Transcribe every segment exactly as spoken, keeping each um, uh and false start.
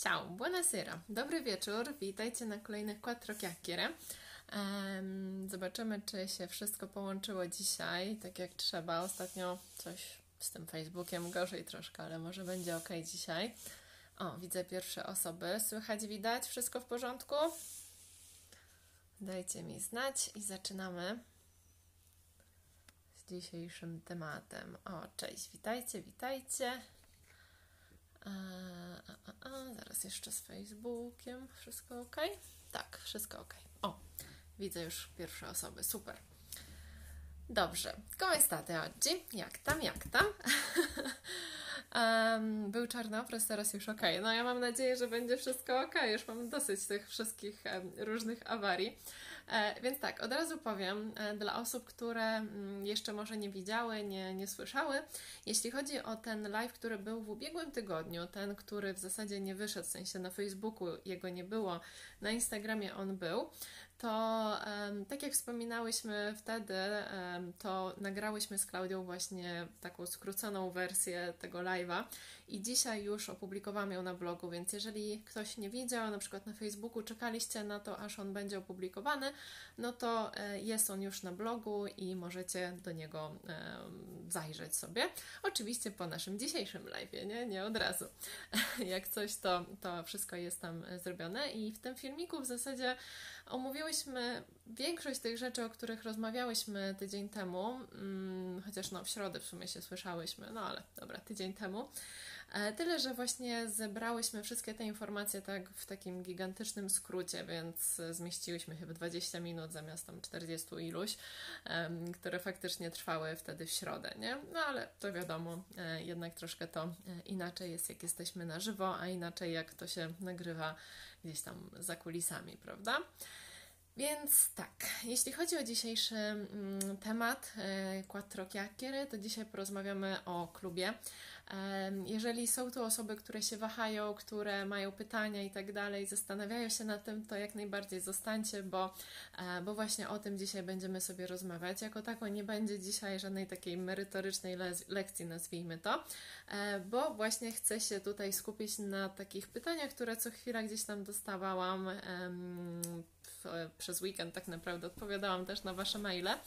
Ciao, buonasera, dobry wieczór, witajcie na kolejnych Quattro Chiacchiere. Um, zobaczymy, czy się wszystko połączyło dzisiaj, tak jak trzeba. Ostatnio coś z tym Facebookiem gorzej troszkę, ale może będzie ok dzisiaj. O, widzę pierwsze osoby. Słychać, widać? Wszystko w porządku? Dajcie mi znać i zaczynamy z dzisiejszym tematem. O, cześć, witajcie, witajcie. A, a, a, a, zaraz jeszcze z Facebookiem. Wszystko ok? Tak, wszystko ok. O, widzę już pierwsze osoby. Super. Dobrze. Come state oggi? Jak tam, jak tam? um, był czarnoobraz, teraz już ok. No ja mam nadzieję, że będzie wszystko ok. Już mam dosyć tych wszystkich um, różnych awarii. E, więc tak, od razu powiem, e, dla osób, które m, jeszcze może nie widziały, nie, nie słyszały, jeśli chodzi o ten live, który był w ubiegłym tygodniu, ten, który w zasadzie nie wyszedł, w sensie na Facebooku jego nie było, na Instagramie on był, to um, tak jak wspominałyśmy wtedy, um, to nagrałyśmy z Klaudią właśnie taką skróconą wersję tego live'a i dzisiaj już opublikowałam ją na blogu, więc jeżeli ktoś nie widział, na przykład na Facebooku, czekaliście na to, aż on będzie opublikowany, no to e, jest on już na blogu i możecie do niego e, zajrzeć sobie. Oczywiście po naszym dzisiejszym live'ie, nie? Nie od razu. Jak coś, to, to wszystko jest tam zrobione i w tym filmiku w zasadzie omówiłyśmy większość tych rzeczy, o których rozmawiałyśmy tydzień temu, hmm, chociaż no w środę w sumie się słyszałyśmy, no ale dobra, tydzień temu. E, tyle, że właśnie zebrałyśmy wszystkie te informacje tak w takim gigantycznym skrócie, więc zmieściłyśmy chyba dwadzieścia minut zamiast tam czterdziestu iluś, e, które faktycznie trwały wtedy w środę, nie? No ale to wiadomo, e, jednak troszkę to e, inaczej jest, jak jesteśmy na żywo, a inaczej jak to się nagrywa gdzieś tam za kulisami, prawda? Więc tak, jeśli chodzi o dzisiejszy mm, temat e, Quattro Chiacchiere, to dzisiaj porozmawiamy o klubie. E, jeżeli są tu osoby, które się wahają, które mają pytania i tak dalej, zastanawiają się nad tym, to jak najbardziej zostańcie, bo, e, bo właśnie o tym dzisiaj będziemy sobie rozmawiać. Jako tako nie będzie dzisiaj żadnej takiej merytorycznej le lekcji, nazwijmy to, e, bo właśnie chcę się tutaj skupić na takich pytaniach, które co chwila gdzieś tam dostawałam em, przez weekend tak naprawdę odpowiadałam też na Wasze maile, e,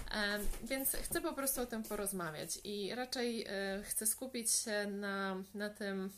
więc chcę po prostu o tym porozmawiać i raczej e, chcę skupić się na, na tym,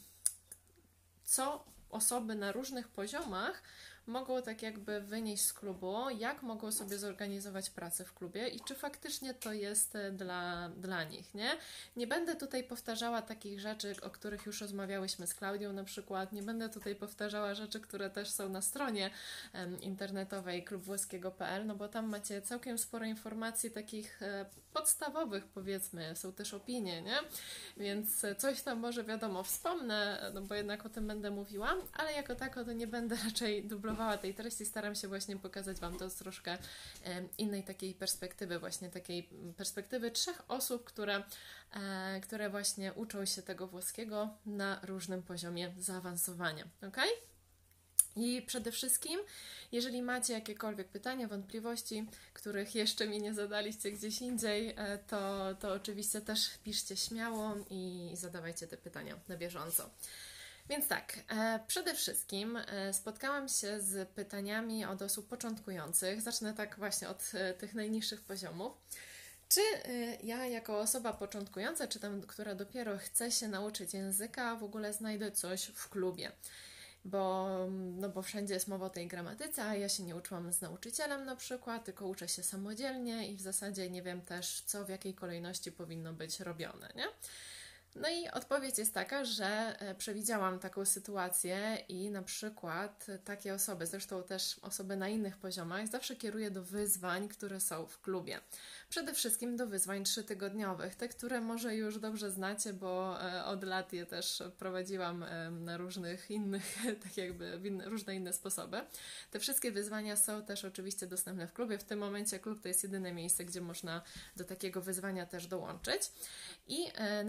co osoby na różnych poziomach mogą tak jakby wynieść z klubu, jak mogą sobie zorganizować pracę w klubie i czy faktycznie to jest dla, dla nich, nie? Nie będę tutaj powtarzała takich rzeczy, o których już rozmawiałyśmy z Klaudią na przykład, nie będę tutaj powtarzała rzeczy, które też są na stronie um, internetowej klub włoskiego kropka p l, no bo tam macie całkiem sporo informacji takich e, podstawowych, powiedzmy, są też opinie, nie? Więc coś tam może wiadomo wspomnę, no bo jednak o tym będę mówiła, ale jako tako to nie będę raczej dublowała tej treści, staram się właśnie pokazać Wam to z troszkę e, innej takiej perspektywy, właśnie takiej perspektywy trzech osób, które, e, które właśnie uczą się tego włoskiego na różnym poziomie zaawansowania, ok? I przede wszystkim, jeżeli macie jakiekolwiek pytania, wątpliwości, których jeszcze mi nie zadaliście gdzieś indziej, e, to, to oczywiście też piszcie śmiało i zadawajcie te pytania na bieżąco. Więc tak, e, przede wszystkim e, spotkałam się z pytaniami od osób początkujących. Zacznę tak właśnie od e, tych najniższych poziomów. Czy e, ja jako osoba początkująca, czy tam, która dopiero chce się nauczyć języka, w ogóle znajdę coś w klubie? Bo, no bo wszędzie jest mowa o tej gramatyce, a ja się nie uczyłam z nauczycielem na przykład, tylko uczę się samodzielnie i w zasadzie nie wiem też, co w jakiej kolejności powinno być robione, nie? No i odpowiedź jest taka, że przewidziałam taką sytuację i na przykład takie osoby, zresztą też osoby na innych poziomach, zawsze kieruję do wyzwań, które są w klubie. Przede wszystkim do wyzwań trzytygodniowych, te, które może już dobrze znacie, bo od lat je też prowadziłam na różnych innych, tak jakby w inne, różne inne sposoby. Te wszystkie wyzwania są też oczywiście dostępne w klubie. W tym momencie klub to jest jedyne miejsce, gdzie można do takiego wyzwania też dołączyć. I na przykład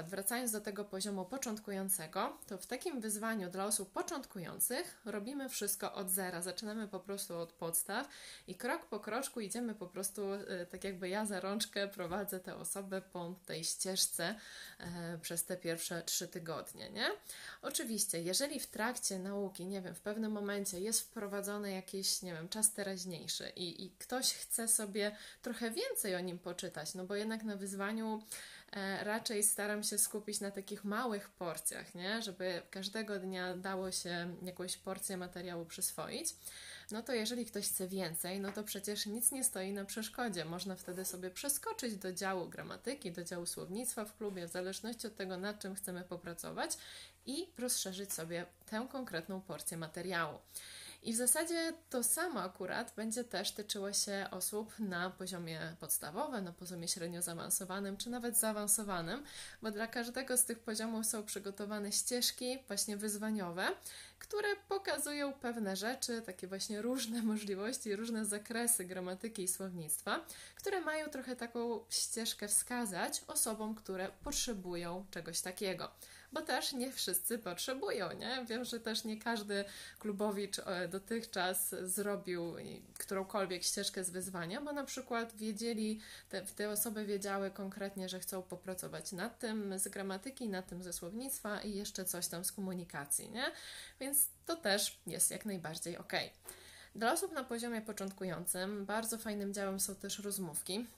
przykład wracając do tego poziomu początkującego, to w takim wyzwaniu dla osób początkujących robimy wszystko od zera, zaczynamy po prostu od podstaw i krok po kroczku idziemy po prostu, tak jakby ja za rączkę prowadzę tę osobę po tej ścieżce e, przez te pierwsze trzy tygodnie, nie? Oczywiście, jeżeli w trakcie nauki, nie wiem, w pewnym momencie jest wprowadzony jakiś, nie wiem, czas teraźniejszy i, i ktoś chce sobie trochę więcej o nim poczytać, no bo jednak na wyzwaniu e, raczej staram się skupić na takich małych porcjach, nie? Żeby każdego dnia dało się jakąś porcję materiału przyswoić. No to jeżeli ktoś chce więcej, no to przecież nic nie stoi na przeszkodzie. Można wtedy sobie przeskoczyć do działu gramatyki, do działu słownictwa w klubie, w zależności od tego, nad czym chcemy popracować i rozszerzyć sobie tę konkretną porcję materiału. I w zasadzie to samo akurat będzie też tyczyło się osób na poziomie podstawowym, na poziomie średnio zaawansowanym, czy nawet zaawansowanym, bo dla każdego z tych poziomów są przygotowane ścieżki właśnie wyzwaniowe, które pokazują pewne rzeczy, takie właśnie różne możliwości, różne zakresy gramatyki i słownictwa, które mają trochę taką ścieżkę wskazać osobom, które potrzebują czegoś takiego. Bo też nie wszyscy potrzebują, nie? Wiem, że też nie każdy klubowicz dotychczas zrobił którąkolwiek ścieżkę z wyzwania, bo na przykład wiedzieli, te, te osoby wiedziały konkretnie, że chcą popracować nad tym z gramatyki, nad tym ze słownictwa i jeszcze coś tam z komunikacji, nie? Więc to też jest jak najbardziej ok. Dla osób na poziomie początkującym bardzo fajnym działem są też rozmówki,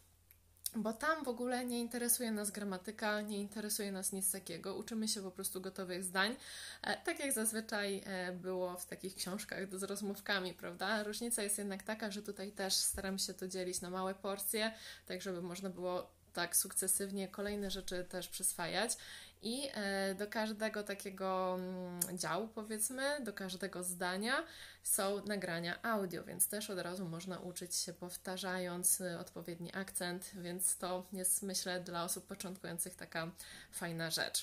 bo tam w ogóle nie interesuje nas gramatyka, nie interesuje nas nic takiego. Uczymy się po prostu gotowych zdań, e, tak jak zazwyczaj e, było w takich książkach z rozmówkami, prawda? Różnica jest jednak taka, że tutaj też staram się to dzielić na małe porcje, tak żeby można było tak sukcesywnie kolejne rzeczy też przyswajać. I do każdego takiego działu, powiedzmy, do każdego zdania są nagrania audio, więc też od razu można uczyć się powtarzając odpowiedni akcent, więc to jest, myślę, dla osób początkujących taka fajna rzecz.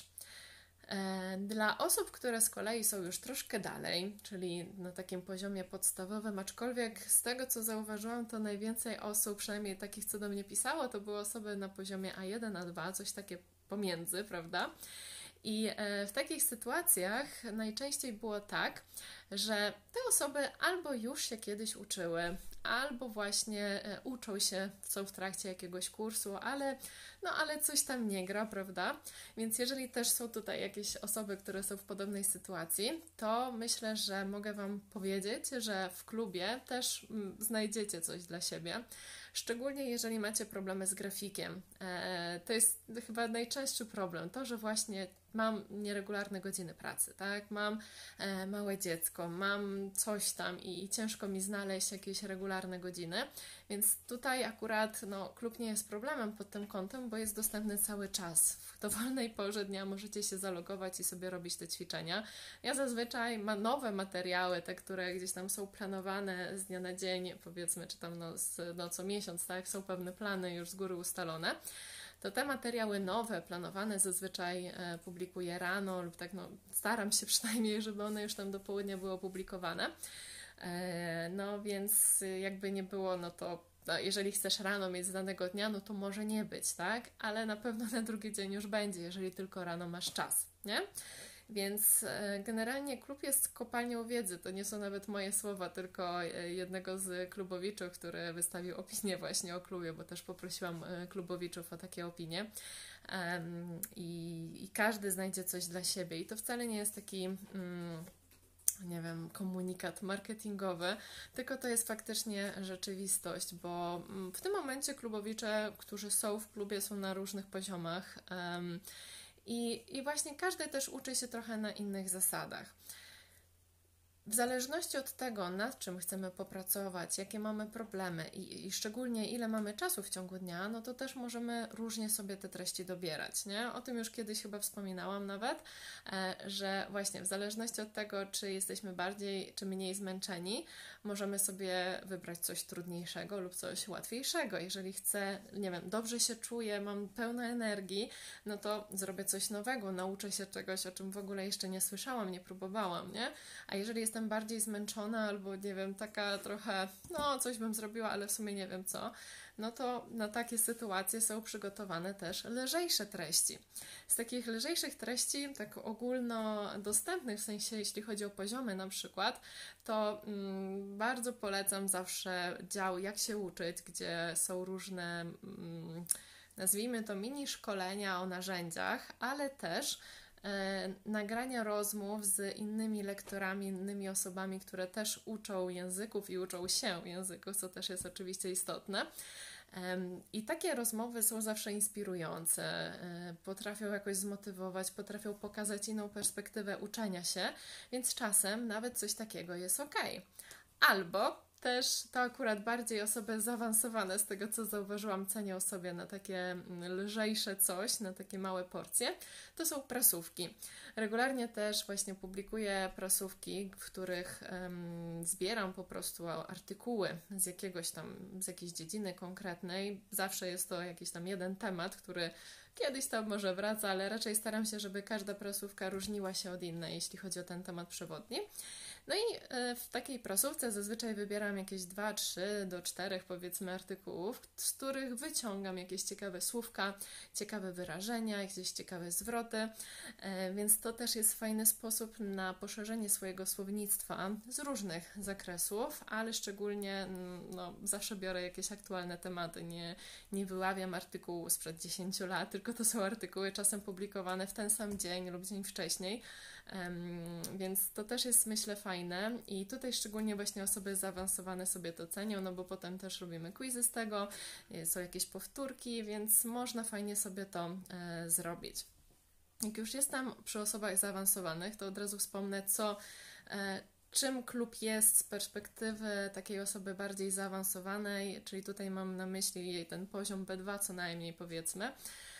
Dla osób, które z kolei są już troszkę dalej, czyli na takim poziomie podstawowym, aczkolwiek z tego, co zauważyłam, to najwięcej osób, przynajmniej takich, co do mnie pisało, to były osoby na poziomie A jeden, A dwa, coś takie pomiędzy, prawda? I w takich sytuacjach najczęściej było tak, że te osoby albo już się kiedyś uczyły, albo właśnie uczą się, są w trakcie jakiegoś kursu, ale, no, ale coś tam nie gra, prawda? Więc jeżeli też są tutaj jakieś osoby, które są w podobnej sytuacji, to myślę, że mogę Wam powiedzieć, że w klubie też znajdziecie coś dla siebie. Szczególnie jeżeli macie problemy z grafikiem. E, to jest chyba najczęstszy problem, to, że właśnie mam nieregularne godziny pracy, tak? Mam e, małe dziecko, mam coś tam i, i ciężko mi znaleźć jakieś regularne godziny, więc tutaj akurat no, klub nie jest problemem pod tym kątem, bo jest dostępny cały czas. W dowolnej porze dnia możecie się zalogować i sobie robić te ćwiczenia. Ja zazwyczaj mam nowe materiały, te, które gdzieś tam są planowane z dnia na dzień, powiedzmy, czy tam no, z, no, co miesiąc, tak? Są pewne plany już z góry ustalone. To te materiały nowe, planowane zazwyczaj e, publikuję rano lub tak, no staram się przynajmniej, żeby one już tam do południa były opublikowane. E, no więc jakby nie było, no to no, jeżeli chcesz rano mieć z danego dnia, no to może nie być, tak? Ale na pewno na drugi dzień już będzie, jeżeli tylko rano masz czas, nie? Więc generalnie klub jest kopalnią wiedzy, to nie są nawet moje słowa, tylko jednego z klubowiczów, który wystawił opinię właśnie o klubie, bo też poprosiłam klubowiczów o takie opinie um, i, i każdy znajdzie coś dla siebie i to wcale nie jest taki... Um, nie wiem, komunikat marketingowy, tylko to jest faktycznie rzeczywistość, bo w tym momencie klubowicze, którzy są w klubie, są na różnych poziomach um, i, i właśnie każdy też uczy się trochę na innych zasadach. W zależności od tego, nad czym chcemy popracować, jakie mamy problemy i, i szczególnie ile mamy czasu w ciągu dnia, no to też możemy różnie sobie te treści dobierać, nie? O tym już kiedyś chyba wspominałam nawet, e, że właśnie w zależności od tego, czy jesteśmy bardziej czy mniej zmęczeni, możemy sobie wybrać coś trudniejszego lub coś łatwiejszego. Jeżeli chcę, nie wiem, dobrze się czuję, mam pełno energii, no to zrobię coś nowego, nauczę się czegoś, o czym w ogóle jeszcze nie słyszałam, nie próbowałam, nie? A jeżeli jestem jestem bardziej zmęczona albo nie wiem, taka trochę, no coś bym zrobiła, ale w sumie nie wiem co, no to na takie sytuacje są przygotowane też lżejsze treści. Z takich lżejszych treści, tak ogólnodostępnych, w sensie jeśli chodzi o poziomy na przykład, to mm, bardzo polecam zawsze dział Jak się uczyć, gdzie są różne, mm, nazwijmy to mini szkolenia o narzędziach, ale też e, nagrania rozmów z innymi lektorami, innymi osobami, które też uczą języków i uczą się języków, co też jest oczywiście istotne. I takie rozmowy są zawsze inspirujące, potrafią jakoś zmotywować, potrafią pokazać inną perspektywę uczenia się, więc czasem nawet coś takiego jest ok. Albo też to akurat bardziej osoby zaawansowane, z tego co zauważyłam, cenią sobie na takie lżejsze coś, na takie małe porcje, to są prasówki. Regularnie też właśnie publikuję prasówki, w których um, zbieram po prostu artykuły z jakiegoś tam, z jakiejś dziedziny konkretnej. Zawsze jest to jakiś tam jeden temat, który kiedyś tam może wraca, ale raczej staram się, żeby każda prasówka różniła się od innej, jeśli chodzi o ten temat przewodni. No i w takiej prasówce zazwyczaj wybieram jakieś dwa, trzy do czterech powiedzmy artykułów, z których wyciągam jakieś ciekawe słówka, ciekawe wyrażenia, jakieś ciekawe zwroty, więc to też jest fajny sposób na poszerzenie swojego słownictwa z różnych zakresów, ale szczególnie no, zawsze biorę jakieś aktualne tematy, nie, nie wyławiam artykułu sprzed dziesięciu lat, tylko to są artykuły czasem publikowane w ten sam dzień lub dzień wcześniej, um, więc to też jest myślę fajne. I tutaj szczególnie właśnie osoby zaawansowane sobie to cenią, no bo potem też robimy quizy z tego, są jakieś powtórki, więc można fajnie sobie to e, zrobić. Jak już jestem przy osobach zaawansowanych, to od razu wspomnę, co, e, czym klub jest z perspektywy takiej osoby bardziej zaawansowanej, czyli tutaj mam na myśli jej ten poziom B dwa co najmniej powiedzmy.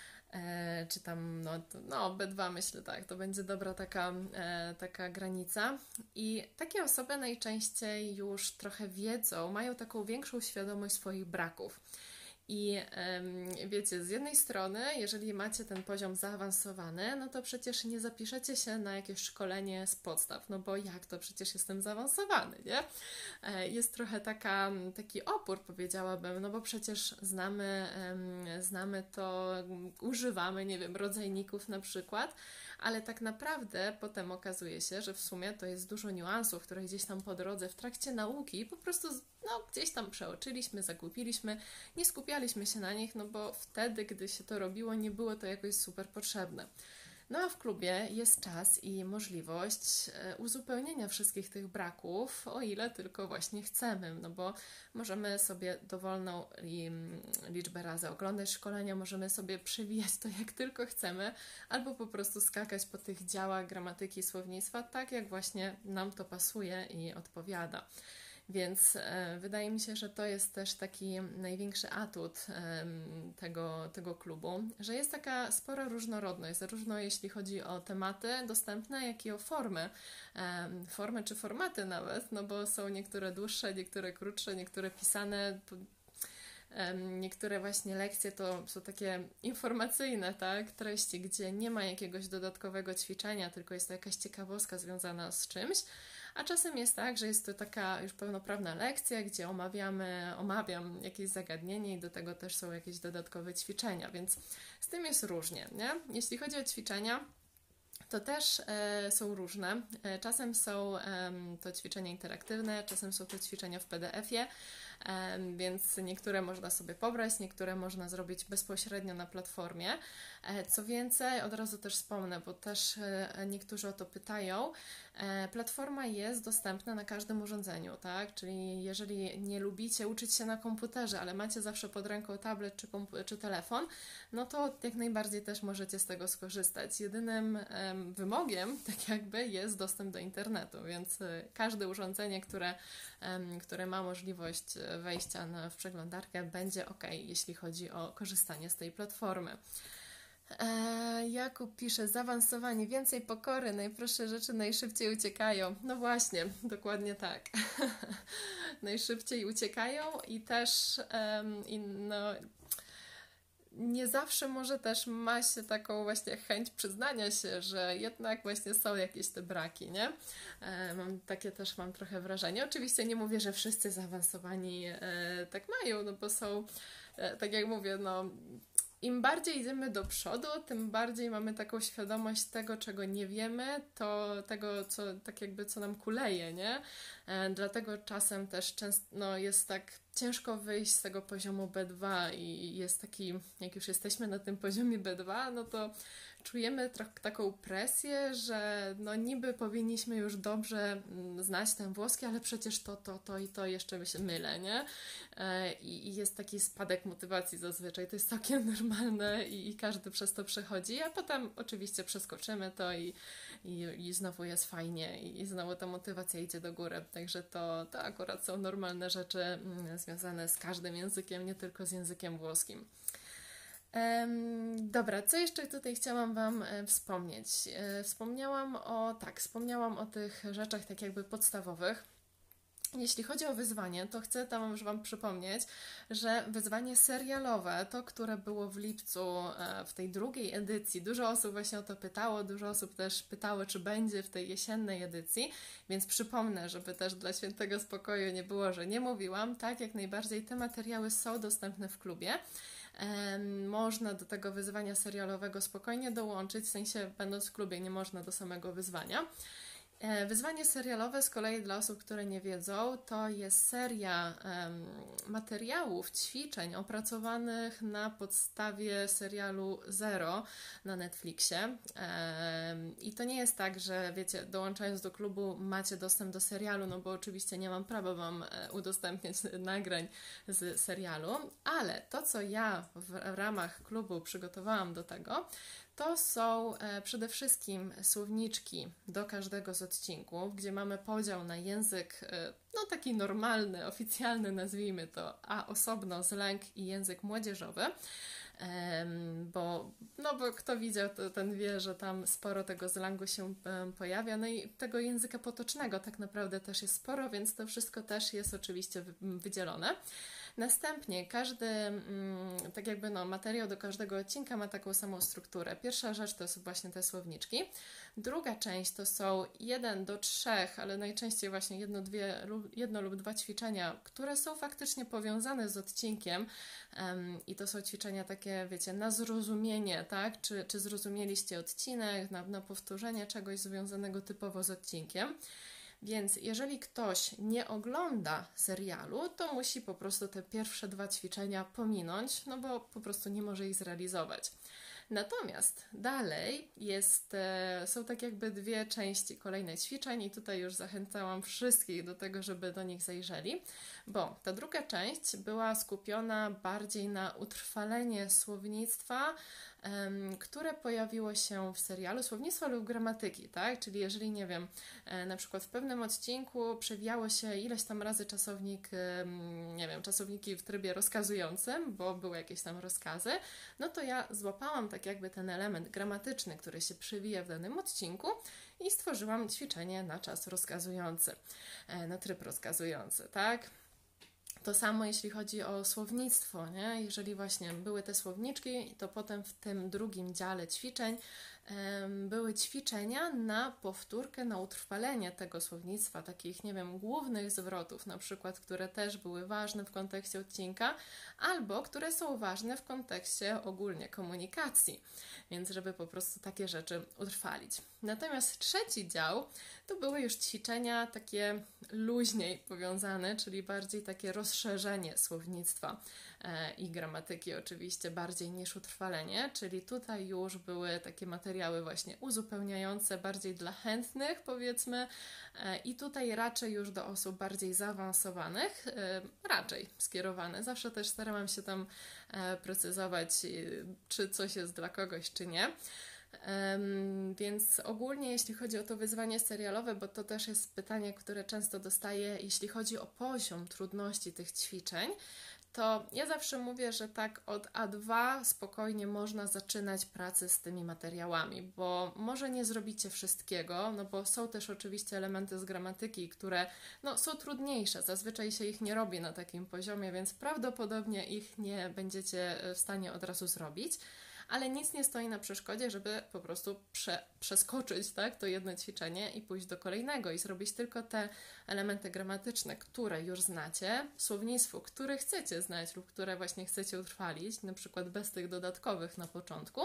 E, czy tam, no, to, no B dwa myślę, tak, to będzie dobra taka, e, taka granica. I takie osoby najczęściej już trochę wiedzą, mają taką większą świadomość swoich braków. I em, wiecie, z jednej strony, jeżeli macie ten poziom zaawansowany, no to przecież nie zapiszecie się na jakieś szkolenie z podstaw, no bo jak to, przecież jestem zaawansowany, nie? E, jest trochę taka, taki opór, powiedziałabym, no bo przecież znamy, em, znamy to, używamy, nie wiem, rodzajników na przykład, ale tak naprawdę potem okazuje się, że w sumie to jest dużo niuansów, które gdzieś tam po drodze w trakcie nauki po prostu no, gdzieś tam przeoczyliśmy, zagłupiliśmy, nie skupialiśmy się na nich, no bo wtedy, gdy się to robiło, nie było to jakoś super potrzebne. No a w klubie jest czas i możliwość uzupełnienia wszystkich tych braków, o ile tylko właśnie chcemy, no bo możemy sobie dowolną liczbę razy oglądać szkolenia, możemy sobie przewijać to jak tylko chcemy, albo po prostu skakać po tych działach gramatyki i słownictwa, tak jak właśnie nam to pasuje i odpowiada. Więc e, wydaje mi się, że to jest też taki największy atut e, tego, tego klubu, że jest taka spora różnorodność, zarówno jeśli chodzi o tematy dostępne, jak i o formy. E, formy czy formaty nawet, no bo są niektóre dłuższe, niektóre krótsze, niektóre pisane. Niektóre właśnie lekcje to są takie informacyjne, tak, treści, gdzie nie ma jakiegoś dodatkowego ćwiczenia, tylko jest to jakaś ciekawostka związana z czymś, a czasem jest tak, że jest to taka już pełnoprawna lekcja, gdzie omawiamy, omawiam jakieś zagadnienie i do tego też są jakieś dodatkowe ćwiczenia, więc z tym jest różnie, nie? Jeśli chodzi o ćwiczenia, to też e, są różne. E, czasem są e, to ćwiczenia interaktywne, czasem są to ćwiczenia w P D F-ie, e, więc niektóre można sobie pobrać, niektóre można zrobić bezpośrednio na platformie. E, co więcej, od razu też wspomnę, bo też e, niektórzy o to pytają, e, platforma jest dostępna na każdym urządzeniu, tak? Czyli jeżeli nie lubicie uczyć się na komputerze, ale macie zawsze pod ręką tablet czy, komp- czy telefon, no to jak najbardziej też możecie z tego skorzystać. Jedynym e, wymogiem, tak jakby, jest dostęp do internetu, więc każde urządzenie, które, które ma możliwość wejścia na, w przeglądarkę, będzie ok, jeśli chodzi o korzystanie z tej platformy. Eee, Jakub pisze, zaawansowanie, więcej pokory, najprostsze rzeczy najszybciej uciekają. No właśnie, dokładnie tak. Najszybciej uciekają i też um, i no, nie zawsze może też ma się taką właśnie chęć przyznania się, że jednak właśnie są jakieś te braki, nie? E, mam takie też mam trochę wrażenie. Oczywiście nie mówię, że wszyscy zaawansowani e, tak mają, no bo są, e, tak jak mówię, no im bardziej idziemy do przodu, tym bardziej mamy taką świadomość tego, czego nie wiemy, to tego, co tak jakby co nam kuleje, nie? E, dlatego czasem też często no, jest tak ciężko wyjść z tego poziomu B dwa i jest taki, jak już jesteśmy na tym poziomie B dwa, no to czujemy trochę taką presję, że no niby powinniśmy już dobrze znać ten włoski, ale przecież to, to, to i to jeszcze się mylę, nie? I, i jest taki spadek motywacji zazwyczaj, to jest całkiem normalne i, i każdy przez to przechodzi, a potem oczywiście przeskoczymy to i, i, i znowu jest fajnie i, i znowu ta motywacja idzie do góry, także to, to akurat są normalne rzeczy mm, związane z każdym językiem, nie tylko z językiem włoskim. Dobra, co jeszcze tutaj chciałam Wam wspomnieć? Wspomniałam o, tak, wspomniałam o tych rzeczach tak jakby podstawowych. Jeśli chodzi o wyzwanie, to chcę tam już Wam przypomnieć, że wyzwanie serialowe, to które było w lipcu w tej drugiej edycji, dużo osób właśnie o to pytało, dużo osób też pytało, czy będzie w tej jesiennej edycji, więc przypomnę, żeby też dla świętego spokoju nie było, że nie mówiłam, tak, jak najbardziej te materiały są dostępne w klubie. Można do tego wyzwania serialowego spokojnie dołączyć, w sensie będąc w klubie nie można do samego wyzwania. Wyzwanie serialowe z kolei dla osób, które nie wiedzą, to jest seria um, materiałów, ćwiczeń opracowanych na podstawie serialu Zero na Netflixie. Um, I to nie jest tak, że wiecie, dołączając do klubu macie dostęp do serialu, no bo oczywiście nie mam prawa Wam udostępniać nagrań z serialu, ale to, co ja w, w ramach klubu przygotowałam do tego, to są e, przede wszystkim słowniczki do każdego z odcinków, gdzie mamy podział na język, e, no taki normalny, oficjalny, nazwijmy to, a osobno slang i język młodzieżowy. Bo, no bo kto widział, to ten wie, że tam sporo tego slangu się pojawia, no i tego języka potocznego tak naprawdę też jest sporo, więc to wszystko też jest oczywiście wydzielone. Następnie każdy, tak jakby no, materiał do każdego odcinka ma taką samą strukturę. Pierwsza rzecz to są właśnie te słowniczki. Druga część to są jeden do trzech, ale najczęściej właśnie jedno, dwie, lub, jedno lub dwa ćwiczenia, które są faktycznie powiązane z odcinkiem um, i to są ćwiczenia takie, wiecie, na zrozumienie, tak? Czy, czy zrozumieliście odcinek, na, na powtórzenie czegoś związanego typowo z odcinkiem. Więc jeżeli ktoś nie ogląda serialu, to musi po prostu te pierwsze dwa ćwiczenia pominąć, no bo po prostu nie może ich zrealizować. Natomiast dalej jest, są tak jakby dwie części kolejnych ćwiczeń i tutaj już zachęcałam wszystkich do tego, żeby do nich zajrzeli, bo ta druga część była skupiona bardziej na utrwalenie słownictwa, um, które pojawiło się w serialu, słownictwa lub gramatyki, tak? Czyli jeżeli, nie wiem, na przykład w pewnym odcinku przewijało się ileś tam razy czasownik, nie wiem, czasowniki w trybie rozkazującym, bo były jakieś tam rozkazy, no to ja złapałam tak jakby ten element gramatyczny, który się przewija w danym odcinku i stworzyłam ćwiczenie na czas rozkazujący, na tryb rozkazujący, tak? To samo jeśli chodzi o słownictwo, nie? Jeżeli właśnie były te słowniczki, to potem w tym drugim dziale ćwiczeń um, były ćwiczenia na powtórkę, na utrwalenie tego słownictwa, takich, nie wiem, głównych zwrotów, na przykład, które też były ważne w kontekście odcinka, albo które są ważne w kontekście ogólnie komunikacji, więc żeby po prostu takie rzeczy utrwalić. Natomiast trzeci dział to były już ćwiczenia takie luźniej powiązane, czyli bardziej takie rozszerzenie słownictwa e, i gramatyki oczywiście bardziej niż utrwalenie, czyli tutaj już były takie materiały właśnie uzupełniające, bardziej dla chętnych powiedzmy e, i tutaj raczej już do osób bardziej zaawansowanych, e, raczej skierowane. Zawsze też starałam się tam e, precyzować, e, czy coś jest dla kogoś, czy nie. Um, więc ogólnie jeśli chodzi o to wyzwanie serialowe, bo to też jest pytanie, które często dostaję, jeśli chodzi o poziom trudności tych ćwiczeń, to ja zawsze mówię, że tak od A dwa spokojnie można zaczynać pracę z tymi materiałami, bo może nie zrobicie wszystkiego, no bo są też oczywiście elementy z gramatyki, które no, są trudniejsze, zazwyczaj się ich nie robi na takim poziomie, więc prawdopodobnie ich nie będziecie w stanie od razu zrobić, ale nic nie stoi na przeszkodzie, żeby po prostu prze, przeskoczyć tak, to jedno ćwiczenie i pójść do kolejnego i zrobić tylko te elementy gramatyczne, które już znacie, słownictwo, które chcecie znać lub które właśnie chcecie utrwalić, na przykład bez tych dodatkowych na początku.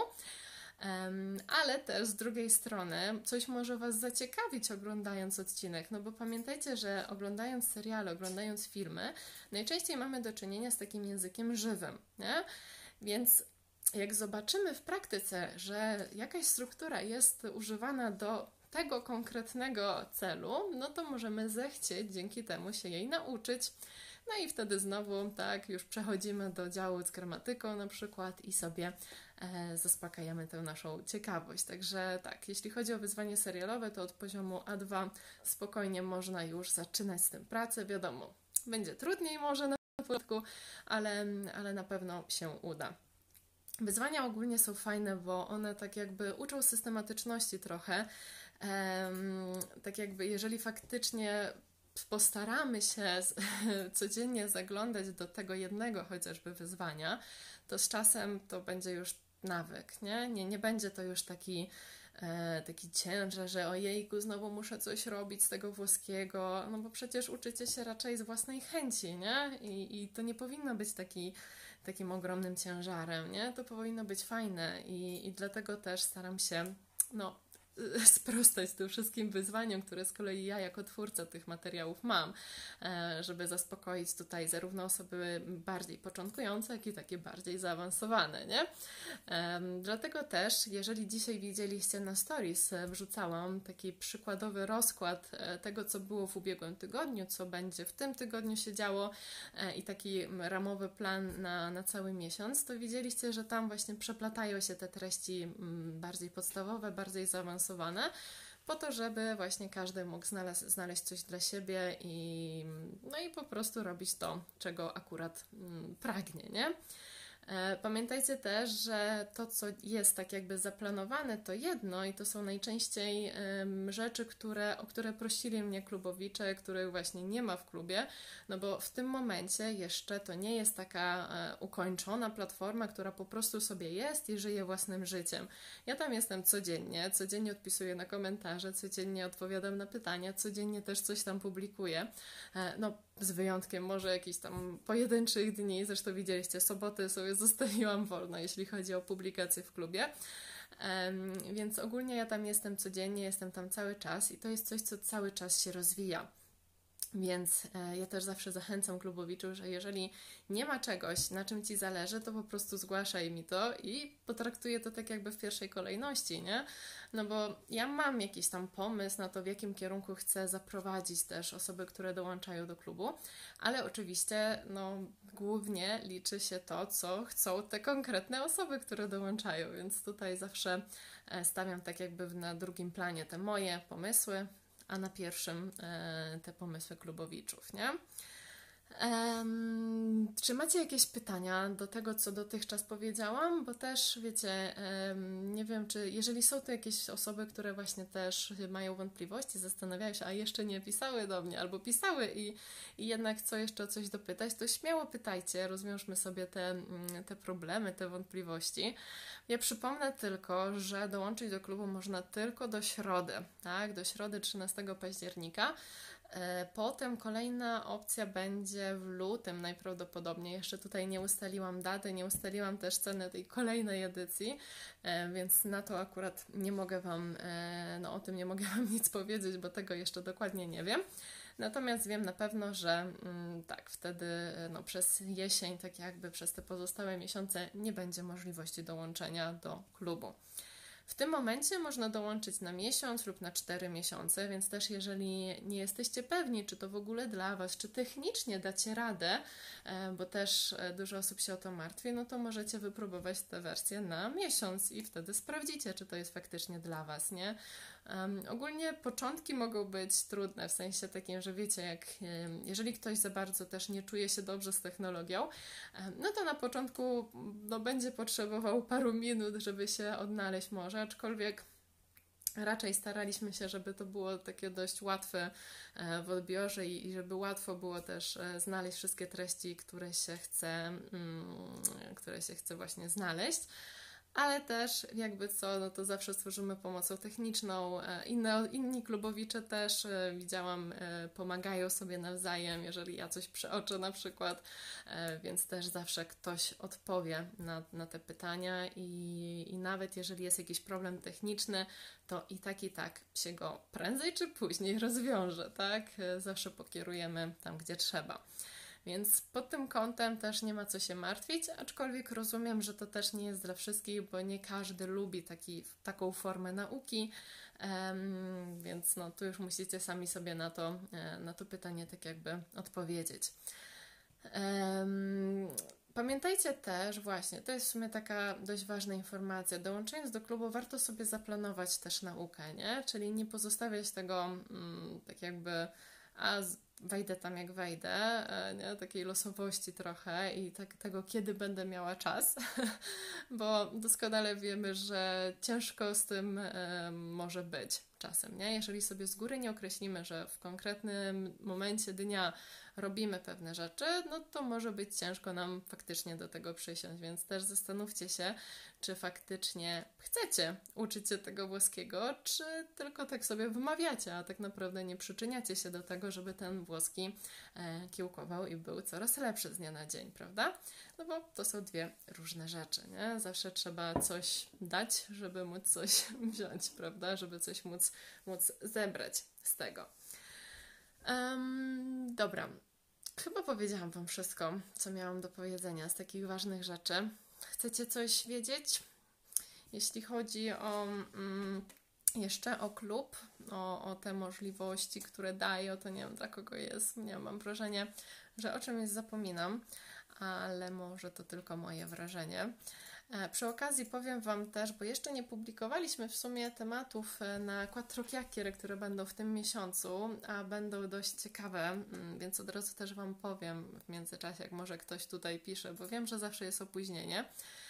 Um, ale też z drugiej strony coś może Was zaciekawić oglądając odcinek, no bo pamiętajcie, że oglądając seriale, oglądając filmy, najczęściej mamy do czynienia z takim językiem żywym, nie? Więc jak zobaczymy w praktyce, że jakaś struktura jest używana do tego konkretnego celu, no to możemy zechcieć dzięki temu się jej nauczyć. No i wtedy znowu, tak, już przechodzimy do działu z gramatyką na przykład i sobie e, zaspokajamy tę naszą ciekawość. Także tak, jeśli chodzi o wyzwanie serialowe, to od poziomu A dwa spokojnie można już zaczynać z tym pracę. Wiadomo, będzie trudniej może na początku, ale, ale na pewno się uda. Wyzwania ogólnie są fajne, bo one tak jakby uczą systematyczności trochę. Um, tak jakby jeżeli faktycznie postaramy się z, codziennie zaglądać do tego jednego chociażby wyzwania, to z czasem to będzie już nawyk, nie? Nie, nie będzie to już taki, e, taki ciężar, że ojejku, znowu muszę coś robić z tego włoskiego, no bo przecież uczycie się raczej z własnej chęci, nie? I, i to nie powinno być taki takim ogromnym ciężarem, nie? To powinno być fajne i, i dlatego też staram się, no, sprostać tym wszystkim wyzwaniom, które z kolei ja jako twórca tych materiałów mam, żeby zaspokoić tutaj zarówno osoby bardziej początkujące, jak i takie bardziej zaawansowane, nie? Dlatego też, jeżeli dzisiaj widzieliście na stories, wrzucałam taki przykładowy rozkład tego, co było w ubiegłym tygodniu, co będzie w tym tygodniu się działo i taki ramowy plan na, na cały miesiąc, to widzieliście, że tam właśnie przeplatają się te treści bardziej podstawowe, bardziej zaawansowane, po to, żeby właśnie każdy mógł znaleźć, znaleźć coś dla siebie i, no i po prostu robić to, czego akurat mm, pragnie, nie? Pamiętajcie też, że to, co jest tak jakby zaplanowane, to jedno i to są najczęściej um, rzeczy, które, o które prosili mnie klubowicze, których właśnie nie ma w klubie, no bo w tym momencie jeszcze to nie jest taka e, ukończona platforma, która po prostu sobie jest i żyje własnym życiem. Ja tam jestem codziennie, codziennie odpisuję na komentarze, codziennie odpowiadam na pytania, codziennie też coś tam publikuję, e, no z wyjątkiem może jakichś tam pojedynczych dni, zresztą widzieliście, soboty sobie zostawiłam wolno, jeśli chodzi o publikacje w klubie, um, więc ogólnie ja tam jestem codziennie, jestem tam cały czas i to jest coś, co cały czas się rozwija. Więc e, ja też zawsze zachęcam klubowiczów, że jeżeli nie ma czegoś, na czym Ci zależy, to po prostu zgłaszaj mi to i potraktuję to tak jakby w pierwszej kolejności, nie? No bo ja mam jakiś tam pomysł na to, w jakim kierunku chcę zaprowadzić też osoby, które dołączają do klubu, ale oczywiście no, głównie liczy się to, co chcą te konkretne osoby, które dołączają, więc tutaj zawsze e, stawiam tak jakby na drugim planie te moje pomysły, a na pierwszym e, te pomysły klubowiczów, nie? Um, czy macie jakieś pytania do tego, co dotychczas powiedziałam? Bo też, wiecie, um, nie wiem, czy jeżeli są to jakieś osoby, które właśnie też mają wątpliwości, zastanawiają się, a jeszcze nie pisały do mnie, albo pisały i, i jednak chcą jeszcze o coś dopytać, to śmiało pytajcie, rozwiążmy sobie te, te problemy, te wątpliwości. Ja przypomnę tylko, że dołączyć do klubu można tylko do środy, tak? Do środy trzynastego października. Potem kolejna opcja będzie w lutym najprawdopodobniej. Jeszcze tutaj nie ustaliłam daty, nie ustaliłam też ceny tej kolejnej edycji, więc na to akurat nie mogę Wam, no o tym nie mogę Wam nic powiedzieć, bo tego jeszcze dokładnie nie wiem. Natomiast wiem na pewno, że mm, tak, wtedy no, przez jesień, tak jakby przez te pozostałe miesiące nie będzie możliwości dołączenia do klubu. W tym momencie można dołączyć na miesiąc lub na cztery miesiące, więc też jeżeli nie jesteście pewni, czy to w ogóle dla Was, czy technicznie dacie radę, bo też dużo osób się o to martwi, no to możecie wypróbować tę wersję na miesiąc i wtedy sprawdzicie, czy to jest faktycznie dla Was, nie? Um, ogólnie początki mogą być trudne, w sensie takim, że wiecie, jak um, jeżeli ktoś za bardzo też nie czuje się dobrze z technologią, um, no to na początku no, będzie potrzebował paru minut, żeby się odnaleźć może, aczkolwiek raczej staraliśmy się, żeby to było takie dość łatwe w odbiorze i, i żeby łatwo było też znaleźć wszystkie treści, które się chce, mm, które się chce właśnie znaleźć. Ale też jakby co, no to zawsze stworzymy pomocą techniczną. Inne, inni klubowicze też widziałam, pomagają sobie nawzajem, jeżeli ja coś przeoczę na przykład, więc też zawsze ktoś odpowie na, na te pytania i, i nawet jeżeli jest jakiś problem techniczny, to i tak i tak się go prędzej czy później rozwiąże, tak? Zawsze pokierujemy tam, gdzie trzeba. Więc pod tym kątem też nie ma co się martwić, aczkolwiek rozumiem, że to też nie jest dla wszystkich, bo nie każdy lubi taki, taką formę nauki, um, więc no, tu już musicie sami sobie na to, na to pytanie tak jakby odpowiedzieć. Um, Pamiętajcie też właśnie, to jest w sumie taka dość ważna informacja, dołączając do klubu warto sobie zaplanować też naukę, nie? Czyli nie pozostawiać tego mm, tak jakby, a wejdę tam jak wejdę, nie? Takiej losowości trochę i tak, tego, kiedy będę miała czas, bo doskonale wiemy, że ciężko z tym e, może być czasem, nie? Jeżeli sobie z góry nie określimy, że w konkretnym momencie dnia robimy pewne rzeczy, no to może być ciężko nam faktycznie do tego przysiąść, więc też zastanówcie się, czy faktycznie chcecie uczyć się tego włoskiego, czy tylko tak sobie wymawiacie, a tak naprawdę nie przyczyniacie się do tego, żeby ten włoski e, kiełkował i był coraz lepszy z dnia na dzień, prawda? No bo to są dwie różne rzeczy, nie? Zawsze trzeba coś dać, żeby móc coś wziąć, prawda? Żeby coś móc, móc zebrać z tego. Um, dobra, chyba powiedziałam Wam wszystko, co miałam do powiedzenia z takich ważnych rzeczy. Chcecie coś wiedzieć? Jeśli chodzi o mm, jeszcze o klub, o, o te możliwości, które daje, to nie wiem dla kogo jest, nie wiem, mam wrażenie, że o czymś zapominam, ale może to tylko moje wrażenie. Przy okazji powiem Wam też, bo jeszcze nie publikowaliśmy w sumie tematów na Quattro Chiacchiere, które będą w tym miesiącu, a będą dość ciekawe, więc od razu też Wam powiem w międzyczasie, jak może ktoś tutaj pisze, bo wiem, że zawsze jest opóźnienie.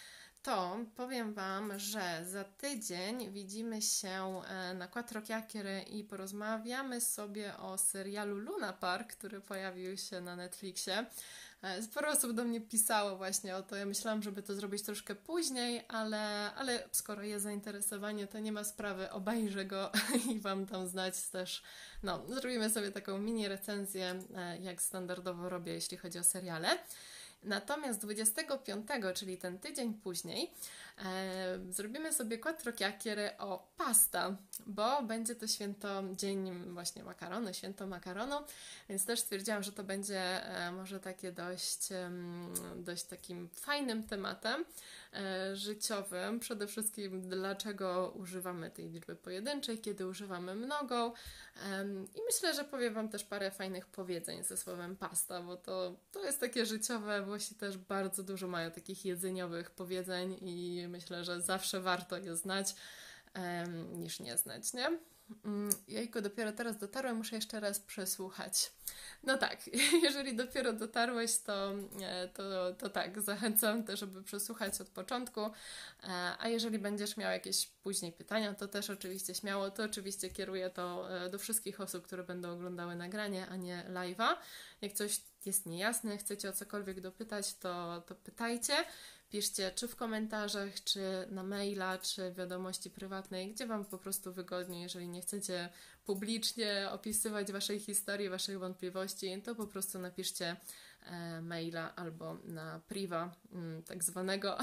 To powiem Wam, że za tydzień widzimy się na Quattro Chiacchiere i porozmawiamy sobie o serialu Luna Park, który pojawił się na Netflixie. Sporo osób do mnie pisało właśnie o to. Ja myślałam, żeby to zrobić troszkę później, ale, ale skoro jest zainteresowanie, to nie ma sprawy. Obejrzę go i Wam tam znać też. No, zrobimy sobie taką mini recenzję, jak standardowo robię, jeśli chodzi o seriale. Natomiast dwudziestego piątego, czyli ten tydzień później, e, zrobimy sobie Quattro Chiacchiere o pasta, bo będzie to święto, dzień właśnie makaronu, święto makaronu, więc też stwierdziłam, że to będzie e, może takie dość, e, dość takim fajnym tematem e, życiowym. Przede wszystkim dlaczego używamy tej liczby pojedynczej, kiedy używamy mnogą. E, I myślę, że powiem Wam też parę fajnych powiedzeń ze słowem pasta, bo to, to jest takie życiowe. Włosi też bardzo dużo mają takich jedzeniowych powiedzeń i myślę, że zawsze warto je znać um, niż nie znać, nie? Jejku, dopiero teraz dotarłem, muszę jeszcze raz przesłuchać. No tak, jeżeli dopiero dotarłeś, to, to, to tak, zachęcam też, żeby przesłuchać od początku, a jeżeli będziesz miał jakieś później pytania, to też oczywiście śmiało, to oczywiście kieruję to do wszystkich osób, które będą oglądały nagranie, a nie live'a. Jak coś jest niejasne, chcecie o cokolwiek dopytać, to, to pytajcie. Piszcie czy w komentarzach, czy na maila, czy w wiadomości prywatnej, gdzie Wam po prostu wygodniej. Jeżeli nie chcecie publicznie opisywać Waszej historii, Waszych wątpliwości, to po prostu napiszcie e, maila albo na priva m, tak zwanego.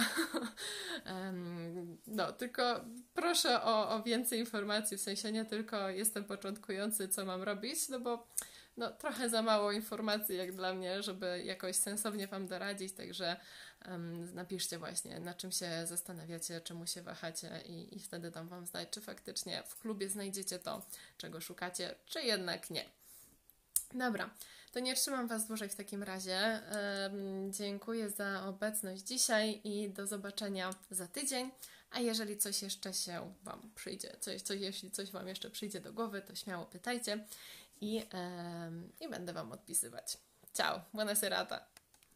No, tylko proszę o, o więcej informacji, w sensie nie tylko jestem początkujący, co mam robić, no bo no, trochę za mało informacji jak dla mnie, żeby jakoś sensownie Wam doradzić, także um, napiszcie właśnie, na czym się zastanawiacie, czemu się wahacie i, i wtedy dam Wam znać, czy faktycznie w klubie znajdziecie to, czego szukacie, czy jednak nie. Dobra, to nie trzymam Was dłużej w takim razie. Um, dziękuję za obecność dzisiaj i do zobaczenia za tydzień. A jeżeli coś jeszcze się Wam przyjdzie, coś, coś, jeśli coś Wam jeszcze przyjdzie do głowy, to śmiało pytajcie i, yy, i będę Wam odpisywać. Ciao, buona serata!